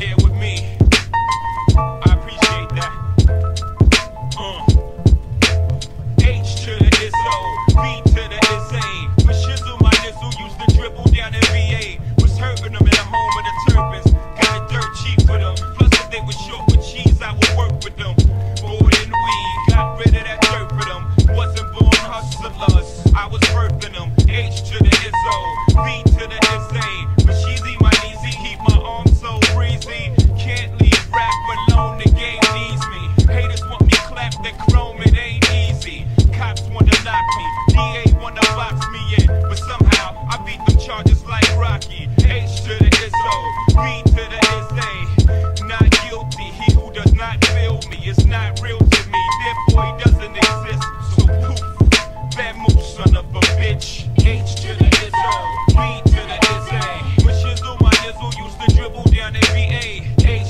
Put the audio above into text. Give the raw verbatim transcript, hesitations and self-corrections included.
here with me. I appreciate that. Uh. H to the Izzo, B to the Izzy. With Shizzle, my nizzle used to dribble down in V A. Was hurting them in the home of the Turbans. Got it dirt cheap for them. Plus, if they were short with cheese, I would work with them. Bored and weed, got rid of that dirt for them. Wasn't born hustlers, I was birthing them. H to the Izzo, B to the Izzy. With Sheezy, my easy, keep my arms so breezy. Can't leave rap alone, the game needs me. Haters want me clapped and chrome, it ain't easy. Cops wanna lock me, D A wanna box me in, but somehow I beat them charges like Rocky. H to the Izzo, B to the Izzy. Not guilty, he who does not feel me is not real to me, therefore he doesn't exist. So poof, bad move, son of a bitch. H to the Izzo, B to the Izzy. With Shizzle, my nizzle used to dribble down in V A.